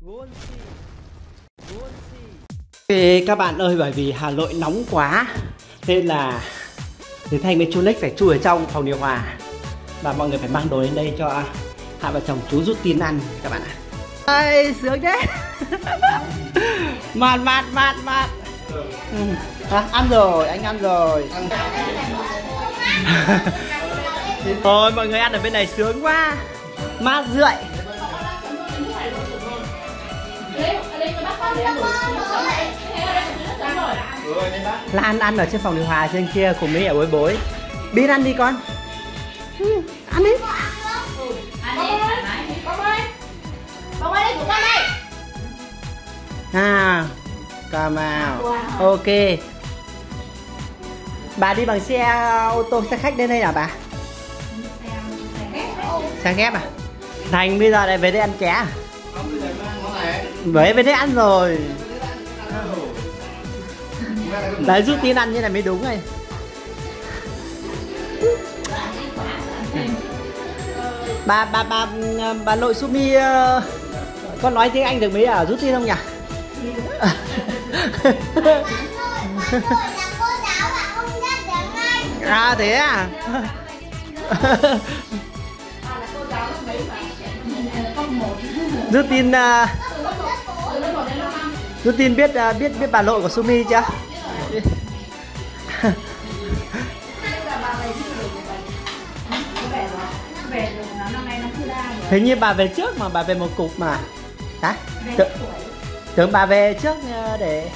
Ê, các bạn ơi, bởi vì Hà Nội nóng quá nên là Tiến Thanh với chú Nick phải chui ở trong phòng điều hòa và mọi người phải mang đồ đến đây cho hai vợ chồng chú rút tin ăn các bạn ạ. Ây, sướng thế. Mạt. Ăn rồi, anh ăn rồi. Thôi mọi người ăn ở bên này sướng quá. Mát rượi. Lan ăn ở trên phòng điều hòa trên kia cùng với ở bối. Bin ăn đi con. Ăn đi. À, Cà-mau. Ok. Bà đi bằng xe ô tô, xe khách đến đây hả bà? Xe ghép à? Thành bây giờ lại về đây ăn ké à? Về đây ăn rồi. Đấy, rút tin ăn như này mới đúng rồi. Bà nội Sumi, con nói tiếng Anh được mấy à? Rút tin không nhỉ? À thế à? Rút tin biết bà nội của Sumi chưa? Hình như bà về trước mà, bà về một cục mà. Hả? Tưởng bà về trước để...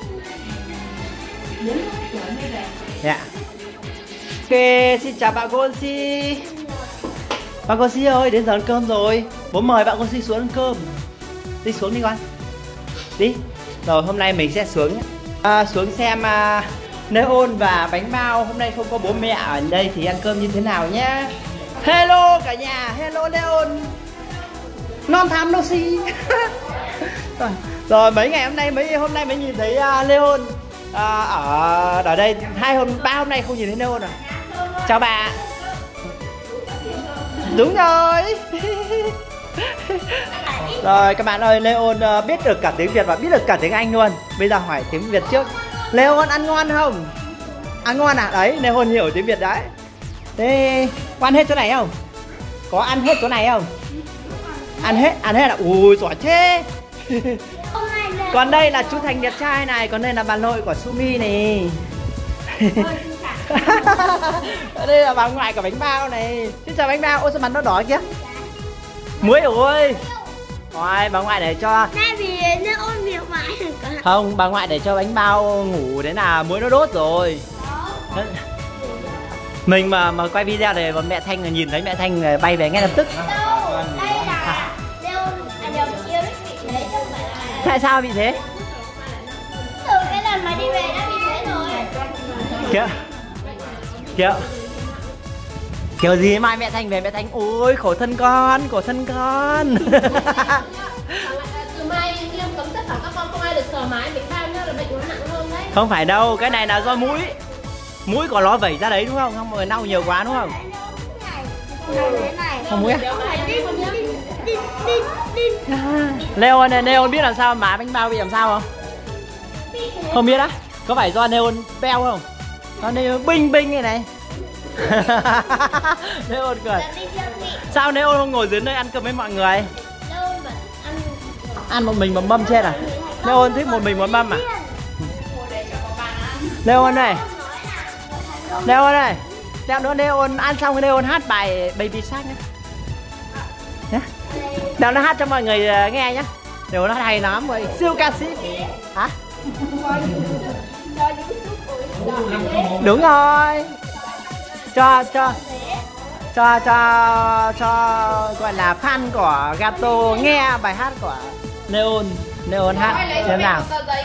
Dạ. Ok, xin chào bạn Gonsi. Bạn Gonsi ơi, đến giờ ăn cơm rồi. Bố mời bạn Gonsi xuống ăn cơm. Đi xuống đi con. Đi. Rồi hôm nay mình sẽ xuống xuống xem Neon và bánh bao. Hôm nay không có bố mẹ ở đây thì ăn cơm như thế nào nhé. Hello cả nhà, hello Neon. Non tham no si. Rồi mấy ngày hôm nay mới nhìn thấy Neon ở đây 3 hôm nay không nhìn thấy Neon rồi. Chào bà. Đúng rồi. Rồi các bạn ơi, Leon biết được cả tiếng Việt và biết được cả tiếng Anh luôn. Bây giờ hỏi tiếng Việt trước. Leon ăn ngon không? Ăn ngon à? Đấy, Leon hiểu tiếng Việt đấy. Thế có ăn hết chỗ này không? Có ăn hết chỗ này không? Ăn hết à? Ui giỏi thế. Còn đây là chú Thành đẹp trai này, còn đây là bà nội của Sumi này. Đây là bà ngoại của bánh bao này. Xin chào bánh bao. Ôi sao mặt nó đỏ kia? Muối ơi. Rồi bà ngoại để cho. Không, bà ngoại để cho bánh bao ngủ đến là muối nó đốt rồi. Mình mà quay video này mà mẹ Thanh nhìn thấy mẹ Thanh bay về ngay lập tức. Tại sao bị thế? Từ cái lần mà đi về đã bị thế rồi. Kiểu gì mai mẹ Thanh về mẹ Thanh ôi khổ thân con. Từ mai nghiêm cấm tất cả các con không ai được sờ mái bánh bao nữa là bệnh nó nặng hơn đấy. Không phải đâu, cái này là do mũi của nó vẩy ra đấy đúng không? Không rồi lau nhiều quá đúng không? Không mũi à? Neon biết làm sao mà bánh bao bị làm sao không? Không biết á? Có phải do Neon beo không? Nó Neon binh này này. Neon cười. Sao Neon không ngồi dưới nơi ăn cơm với mọi người? Ăn một mình một mâm chết à? Neon thích một mình một mâm à? Neon này. Lát nữa Neon ăn xong cái Neon hát bài Baby Shark nhé. Nào nó hát cho mọi người nghe nhé. Neon hát hay lắm rồi. Siêu ca sĩ. Hả? Đúng rồi. Cho gọi là fan của Gato nghe bài hát của Neon hát thế nào.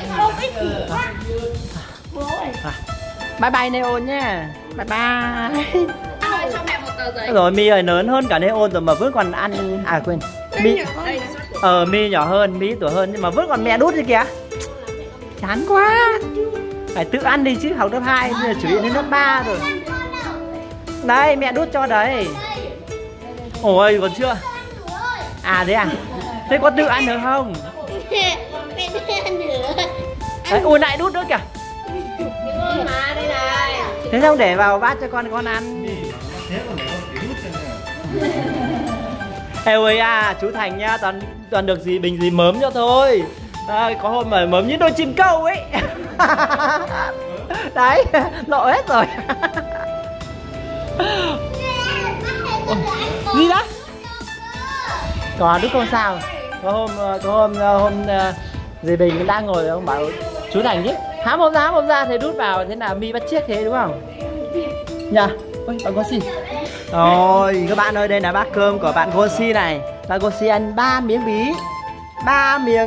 Bye bye Neon nhé. Bye bye. Rồi Mi ơi, lớn hơn cả Neon rồi mà vẫn còn ăn. À quên, Mi nhỏ hơn, Mi tuổi hơn nhưng mà vẫn còn mẹ đút đi kìa. Chán quá. Phải tự ăn đi chứ, học lớp 2 bây giờ chuẩn bị đến lớp 3 rồi. Đây mẹ đút cho đấy. Ôi còn chưa. À thế à? Thế có tự ăn được không? Đấy, ui lại đút nữa kìa. Mà đây này. Thế không để vào bát cho con ăn. Ê ơi à, chú Thành nha, toàn được gì bình gì mớm cho thôi. Có hôm mà mớm như đôi chim câu ấy. Đấy, lộ hết rồi. Gì đó? Còn đứa không sao. Có hôm dì Bình cũng đang ngồi, ông bảo chú Thành chứ hám hộp ra thế đút vào, thế là mi bắt chiếc thế đúng không? Nhờ. Ôi, bạn Gosi. Rồi các bạn ơi, đây là bát cơm của bạn Gosi này. Bạn Gosi ăn 3 miếng bí, 3 miếng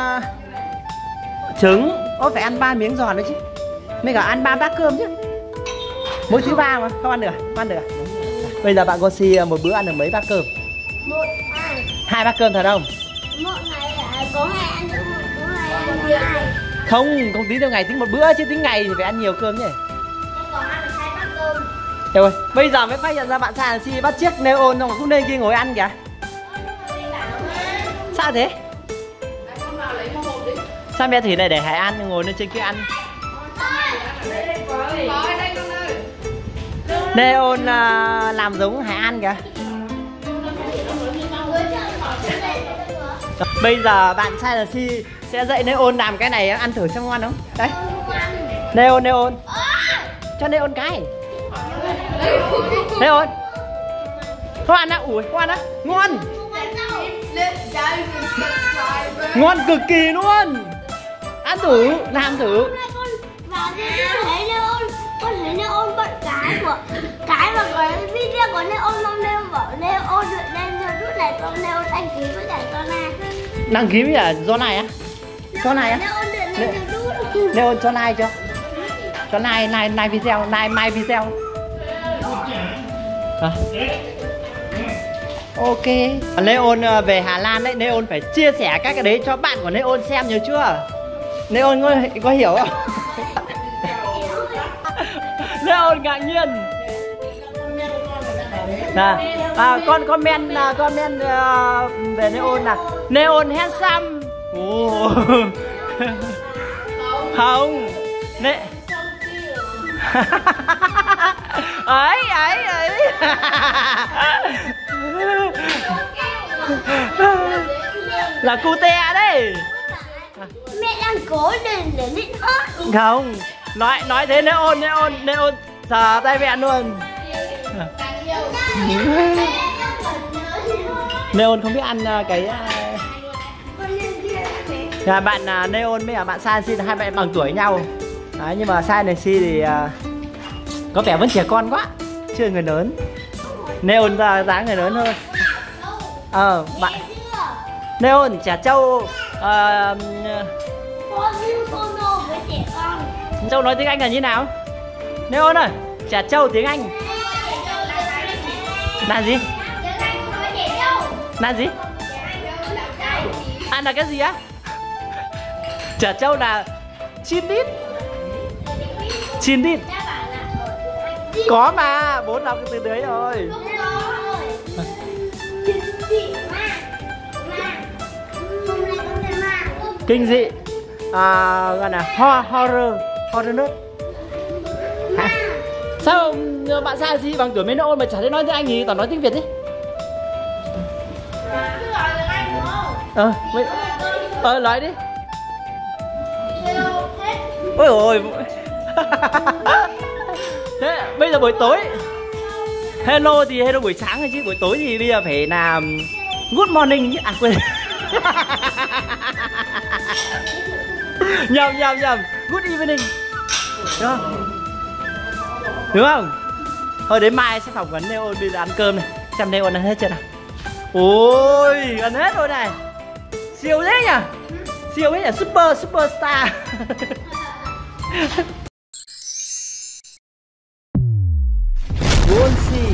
trứng. Phải ăn 3 miếng giòn nữa chứ. Mới cả ăn 3 bát cơm chứ. Mỗi thứ 3 mà, không ăn được, không ăn được. Bây giờ bạn Gosi một bữa ăn được mấy bát cơm? 2 bát cơm thật không? Một ngày có ngày ăn được, có ngày ăn được 2. Không tính theo ngày, tính một bữa chứ tính ngày thì phải ăn nhiều cơm nhỉ. Em còn ăn được 2 bát cơm. Ê ơi, bây giờ mới phát hiện ra bạn Sai là Si bắt chiếc Neon không, cũng nên kia ngồi ăn kìa. Sao thế? Sao mẹ thử này để Hải ăn ngồi lên trên kia ăn. Neon làm giống Hải ăn kìa. Bây giờ bạn Sai là Si sẽ dạy Neon làm cái này ăn thử xem ngon không? Đấy. Neon. Cho Neon cái. Neon. Không ăn á, ủi, không ăn á. Ngon. Ngon cực kỳ luôn. Ăn thử, làm thử. Con thấy Neon bận cái mà cái video của Neon mong Neon bảo Neon lên rút này con Neon đăng ký với cả con này. Đăng ký với cả do này á? Cho này á? Neon cho like cho. Cho like video, my video. Ok. Neon về Hà Lan đấy, Neon phải chia sẻ các cái đấy cho bạn của Neon xem, nhớ chưa? Neon có hiểu không? Neon ngạc nhiên. Comment về Neon là Neon handsome. Không. ấy là cute đấy. Mẹ đang cố để nít ớt. Không, nói thế Neon sờ tay mẹ luôn. Neon không biết ăn cái bạn Neon với cả bạn Sai Si là hai bạn bằng tuổi nhau. Đấy, nhưng mà Sai này Si thì có vẻ vẫn trẻ con quá, chưa người lớn. Neon ra dáng người lớn hơn. Bạn Neon trẻ trâu. Châu nói tiếng Anh là như nào? Neon ơi, trẻ trâu tiếng Anh là gì? Là gì? Là cái gì á? Trẻ trâu là chin đít. Chin đít. Có mà, bố đọc cái từ đấy rồi. Kinh dị. Gọi là horror nerd. Sao bạn Sai gì bằng tuổi mấy Neon mà chả thấy nói tiếng Anh gì, toàn nói tiếng Việt ấy. Nói đi. Ôi ôi. Thế bây giờ buổi tối. Hello thì hello buổi sáng thôi chứ buổi tối thì bây giờ phải làm good morning chứ. À quên. Nhầm. Good evening. Đúng không? Đúng không? Thôi đến mai sẽ phỏng vấn Neon, bây giờ ăn cơm này. Xem Neon ăn hết chưa nào. Ôi, ăn hết rồi này. Siêu thế nhỉ? Siêu thế nhỉ? Superstar. Gosi